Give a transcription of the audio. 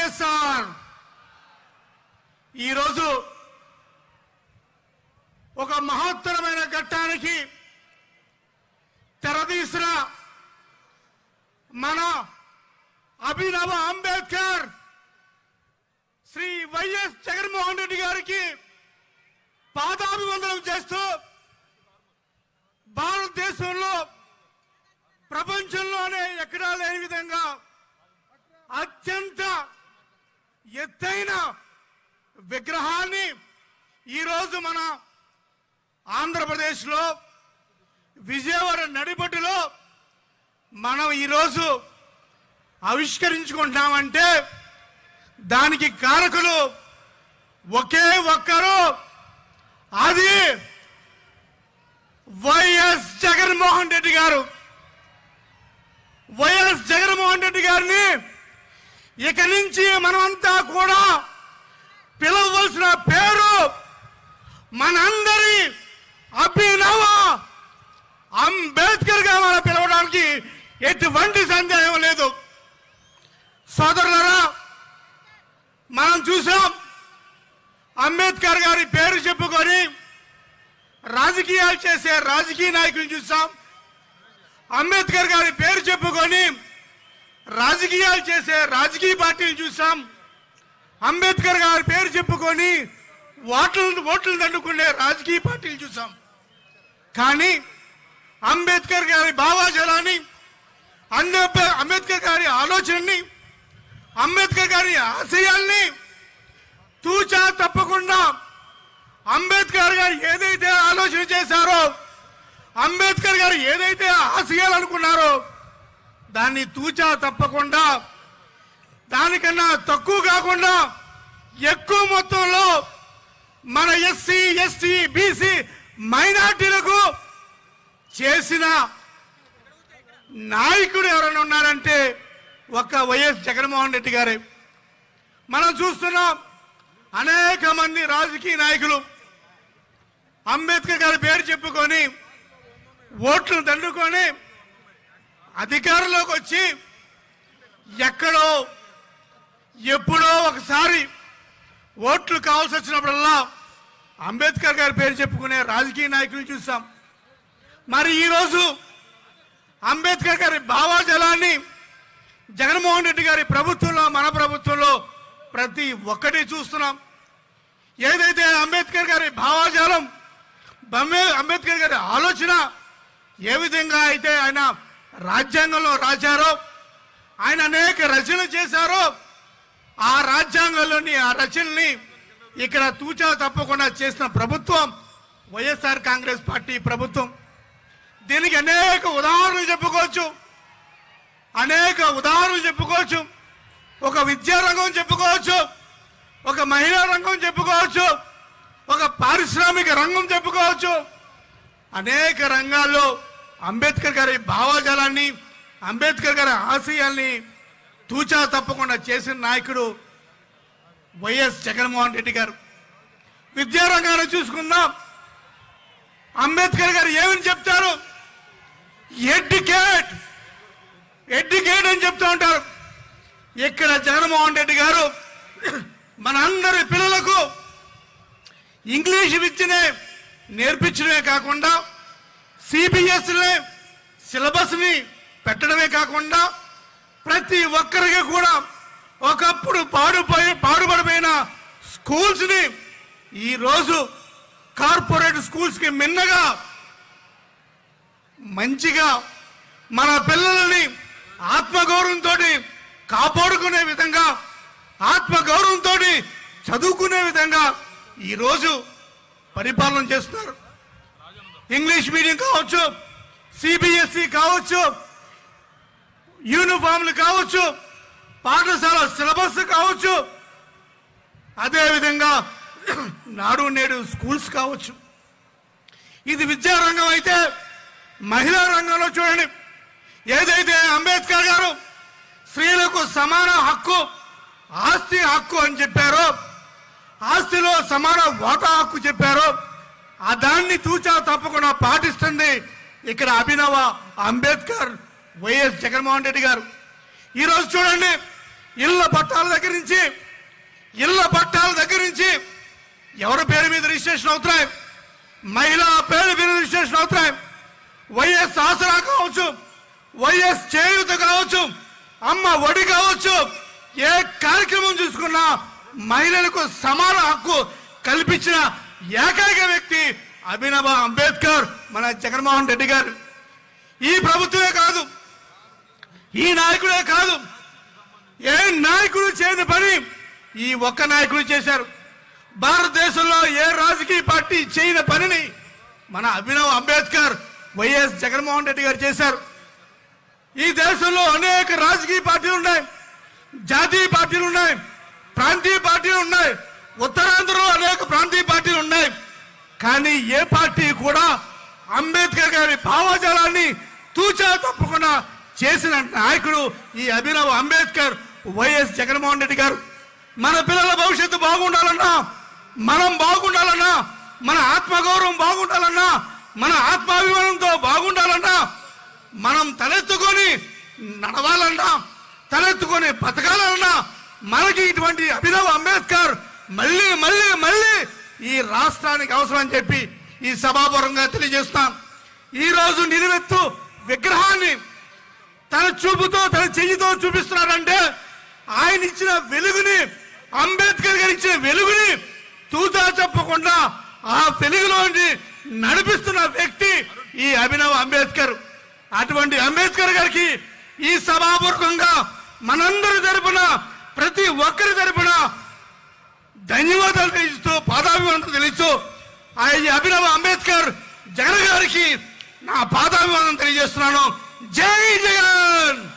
వైఎస్ఆర్ ఈరోజు ఒక మహత్తరమైన ఘట్టానికి తెరదీసిన మన అభినవ అంబేద్కర్ శ్రీ వైఎస్ జగన్మోహన్ రెడ్డి గారికి పాదాభివందనం చేస్తూ భారతదేశంలో ప్రపంచంలోనే ఎక్కడా లేని విధంగా అత్యంత ఎత్తైన విగ్రహాన్ని ఈరోజు మన ఆంధ్రప్రదేశ్లో విజయవాడ నడిబొడ్డులో మనం ఈరోజు ఆవిష్కరించుకుంటామంటే దానికి కారకులు ఒకే ఒక్కరు, అది వైఎస్ జగన్మోహన్ రెడ్డి గారు. వైఎస్ జగన్మోహన్ రెడ్డి గారిని ఇక నుంచి మనమంతా కూడా పిలవవలసిన పేరు మనందరి అభినవ అంబేద్కర్ గా మనం పిలవడానికి ఎటువంటి సందేహం లేదు. సోదరులారా, మనం చూసాం అంబేద్కర్ గారి పేరు చెప్పుకొని రాజకీయాలు చేసే రాజకీయ నాయకులను చూసాం. అంబేద్కర్ గారి పేరు చెప్పుకొని రాజకీయాలు చేసే రాజకీయ పార్టీలు చూసాం. అంబేద్కర్ గారి పేరు చెప్పుకొని ఓట్లు దండుకునే రాజకీయ పార్టీలు చూసాం. కానీ అంబేద్కర్ గారి భావాజలాన్ని, అంబేద్కర్ గారి ఆలోచనని, అంబేద్కర్ గారి ఆశయాల్ని తూచా తప్పకుండా అంబేద్కర్ గారు ఏదైతే ఆలోచన చేశారో, అంబేద్కర్ గారు ఏదైతే ఆశయాలు అనుకున్నారో దాన్ని తూచా తప్పకుండా, దానికన్నా తక్కువ కాకుండా ఎక్కువ మొత్తంలో మన ఎస్సీ, ఎస్టీ, బీసీ మైనార్టీలకు చేసిన నాయకుడు ఎవరైనా ఉన్నారంటే ఒక్క వైఎస్ జగన్మోహన్ రెడ్డి గారే. మనం చూస్తున్నాం అనేక మంది రాజకీయ నాయకులు అంబేద్కర్ గారి పేరు చెప్పుకొని ఓట్లు దండుకొని అధికారంలోకి వచ్చి ఎక్కడో ఎప్పుడో ఒకసారి ఓట్లు కావాల్సి వచ్చినప్పుడల్లా అంబేద్కర్ గారి పేరు చెప్పుకునే రాజకీయ నాయకులు చూసాం. మరి ఈరోజు అంబేద్కర్ గారి భావాజలాన్ని జగన్మోహన్ రెడ్డి గారి ప్రభుత్వంలో, మన ప్రభుత్వంలో ప్రతి ఒక్కటి చూస్తున్నాం. ఏదైతే అంబేద్కర్ గారి భావాజాలం, అంబేద్కర్ గారి ఆలోచన ఏ విధంగా అయితే ఆయన రాజ్యాంగంలో రాశారో, ఆయన అనేక రచనలు చేశారో, ఆ రాజ్యాంగంలోని ఆ రచనల్ని ఇక్కడ తూచా తప్పకుండా చేసిన ప్రభుత్వం వైఎస్ఆర్ కాంగ్రెస్ పార్టీ ప్రభుత్వం. దీనికి అనేక ఉదాహరణలు చెప్పుకోవచ్చు. ఒక విద్యా రంగం చెప్పుకోవచ్చు, ఒక మహిళా రంగం చెప్పుకోవచ్చు, ఒక పారిశ్రామిక రంగం చెప్పుకోవచ్చు. అనేక రంగాల్లో అంబేద్కర్ గారి భావజాలాన్ని, అంబేద్కర్ గారి ఆశయాల్ని తూచా తప్పకుండా చేసిన నాయకుడు వైఎస్ జగన్మోహన్ రెడ్డి గారు. విద్యారంగాన్ని చూసుకుందాం. అంబేద్కర్ గారు ఏమని చెప్తారు? ఎడ్యుకేట్ అని చెప్తూ ఉంటారు. ఇక్కడ జగన్మోహన్ రెడ్డి గారు మన అందరి పిల్లలకు ఇంగ్లీష్ విద్యనే నేర్పించడమే కాకుండా, సిబిఎస్ఈ సిలబస్ని పెట్టడమే కాకుండా, ప్రతి ఒక్కరికి కూడా ఒకప్పుడు పాడుపడిపోయిన స్కూల్స్ని ఈరోజు కార్పొరేట్ స్కూల్స్కి మిన్నగా మంచిగా మన పిల్లలని ఆత్మగౌరవంతో కాపాడుకునే విధంగా, ఆత్మగౌరవంతో చదువుకునే విధంగా ఈరోజు పరిపాలన చేస్తున్నారు. ఇంగ్లీష్ మీడియం కావచ్చు, సిబిఎస్ఈ కావచ్చు, యూనిఫామ్లు కావచ్చు, పాఠశాల సిలబస్ కావచ్చు, అదేవిధంగా నాడు నేడు స్కూల్స్ కావచ్చు. ఇది విద్యారంగం అయితే, మహిళా రంగంలో చూడండి, ఏదైతే అంబేద్కర్ గారు స్త్రీలకు సమాన హక్కు, ఆస్తి హక్కు అని చెప్పారో, ఆస్తిలో సమాన వాటా హక్కు చెప్పారో, ఆ దాన్ని తూచా తప్పకుండా పాటిస్తుంది ఇక్కడ అభినవ అంబేద్కర్ వైఎస్ జగన్మోహన్ రెడ్డి గారు. ఈరోజు చూడండి, ఇళ్ల పట్టాల దగ్గర నుంచి ఎవరి పేరు మీద రిజిస్ట్రేషన్ అవుతున్నాయి, మహిళా పేరు మీద రిజిస్ట్రేషన్ అవుతున్నాయి. వైఎస్ ఆసరా కావచ్చు, వైఎస్ చేయూత కావచ్చు, అమ్మ ఒడి కావచ్చు, ఏ కార్యక్రమం చూసుకున్నా మహిళలకు సమాన హక్కు కల్పించిన ఏకైక వ్యక్తి అభినవ అంబేద్కర్ మన జగన్మోహన్ రెడ్డి గారు. ఈ ప్రభుత్వమే కాదు, ఈ నాయకుడే కాదు, ఏ నాయకుడు చేయని పని ఈ ఒక్క నాయకుడు చేశారు. భారతదేశంలో ఏ రాజకీయ పార్టీ చేయని పనిని మన అభినవ్ అంబేద్కర్ వైఎస్ జగన్మోహన్ రెడ్డి గారు చేశారు. ఈ దేశంలో అనేక రాజకీయ పార్టీలు ఉన్నాయి, జాతీయ పార్టీలు ఉన్నాయి, ప్రాంతీయ పార్టీలు ఉన్నాయి, ఉత్తరాంధ్రలో అనేక ప్రాంతీయ పార్టీలు ఉన్నాయి. కానీ ఏ పార్టీ కూడా అంబేద్కర్ గారి భావజాలాన్ని తూచా తప్పకుండా చేసిన నాయకుడు ఈ అభినవ్ అంబేద్కర్ వైఎస్ జగన్మోహన్ రెడ్డి గారు. మన పిల్లల భవిష్యత్తు బాగుండాలన్నా, మనం బాగుండాలన్నా, మన ఆత్మగౌరవం బాగుండాలన్నా, మన ఆత్మాభిమానంతో బాగుండాలన్నా, మనం తలెత్తుకొని నడవాలన్నా, తలెత్తుకొని బతకాలన్నా మనకి ఇటువంటి అభినవ్ అంబేద్కర్ మళ్ళీ మళ్ళీ మళ్ళీ ఈ రాష్ట్రానికి అవసరం అని చెప్పి ఈ సభాపూర్వకంగా తెలియజేస్తాం. ఈరోజు నిలువెత్తు విగ్రహాన్ని తన చూపుతో తన చెయ్యితో చూపిస్తున్నాడంటే ఆయన ఇచ్చిన వెలుగుని, అంబేద్కర్ గారు ఇచ్చిన వెలుగుని తూచా చెప్పకుండా ఆ వెలుగులోని నడిపిస్తున్న వ్యక్తి ఈ అభినవ్ అంబేద్కర్. అటువంటి అంబేద్కర్ గారికి ఈ సభాపూర్వకంగా మనందరి తరపున, ప్రతి ఒక్కరి తరపున ధన్యవాదాలు తెలియజేస్తూ, పాదాభివందనలు తెలియజేస్తూ ఈ అభినవ్ అంబేద్కర్ జగన్ గారికి నా పాదాభివందనం తెలియజేస్తున్నాను. జై జగన్.